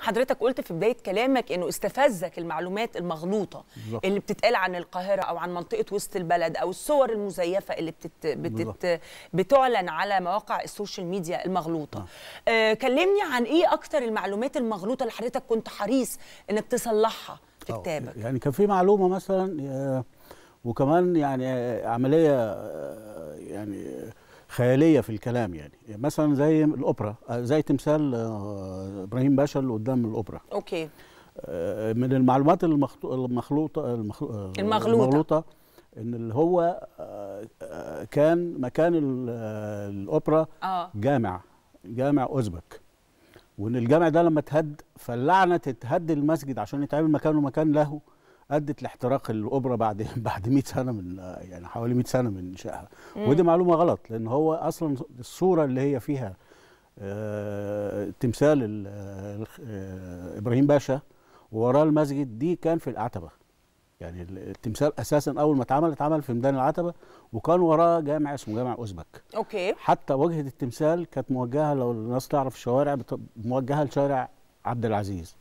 حضرتك قلت في بداية كلامك إنه استفزك المعلومات المغلوطة بالظبط. اللي بتتقال عن القاهرة أو عن منطقة وسط البلد، أو الصور المزيفة اللي بتعلن على مواقع السوشيال ميديا المغلوطة. كلمني عن إيه أكتر المعلومات المغلوطة اللي حضرتك كنت حريص إنك تصلحها في كتابك؟ يعني كان في معلومة مثلا، وكمان يعني عملية يعني خيالية في الكلام، يعني مثلا زي الأوبرا، زي تمثال إبراهيم باشا اللي قدام الأوبرا. أوكي. من المعلومات المغلوطة إن اللي هو كان مكان الأوبرا جامع أوزبك، وإن الجامع ده لما اتهد فاللعنة تتهد المسجد عشان يتعمل مكانه مكان له، ادت لاحتراق الاوبرا بعد 100 سنه من، يعني حوالي 100 سنه من انشائها. ودي معلومه غلط، لان هو اصلا الصوره اللي هي فيها تمثال ابراهيم باشا ووراه المسجد دي كان في العتبه. يعني التمثال اساسا اول ما اتعمل في ميدان العتبه، وكان وراه جامع اسمه جامع اوزبك. اوكي. حتى واجهه التمثال كانت موجهه، لو الناس تعرف الشوارع، موجهه لشارع عبد العزيز.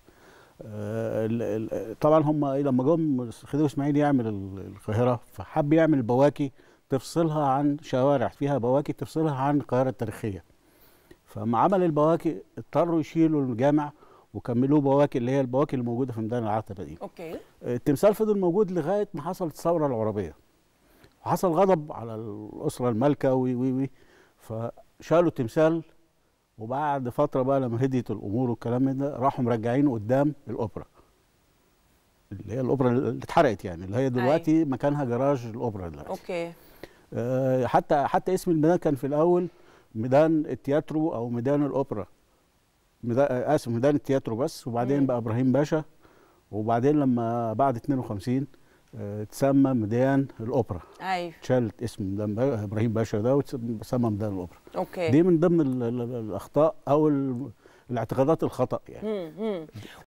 طبعا هم لما جم خديوي اسماعيل يعمل القاهره، فحب يعمل بواكي تفصلها عن شوارع فيها بواكي تفصلها عن القاهره التاريخيه. فلما عمل البواكي اضطروا يشيلوا الجامع وكملوه بواكي، اللي هي البواكي اللي موجوده في ميدان العتبه دي. اوكي. التمثال فضل موجود لغايه ما حصلت الثوره العربيه، وحصل غضب على الاسره المالكه وي فشالوا التمثال. وبعد فتره بقى لما هديت الامور والكلام ده، راحوا مرجعينه قدام الاوبرا، اللي هي الاوبرا اللي اتحرقت، يعني اللي هي دلوقتي مكانها جراج الاوبرا دلوقتي. اوكي. حتى اسم الميدان كان في الاول ميدان التياترو او ميدان الاوبرا، ميدان التياترو بس، وبعدين بقى ابراهيم باشا، وبعدين لما بعد 52 اتسمى ميدان الاوبرا. ايوه. اتشالت اسم ميدان ابراهيم باشا ده واتسمى ميدان الاوبرا. اوكي. دي من ضمن الاخطاء او الاعتقادات الخطا يعني.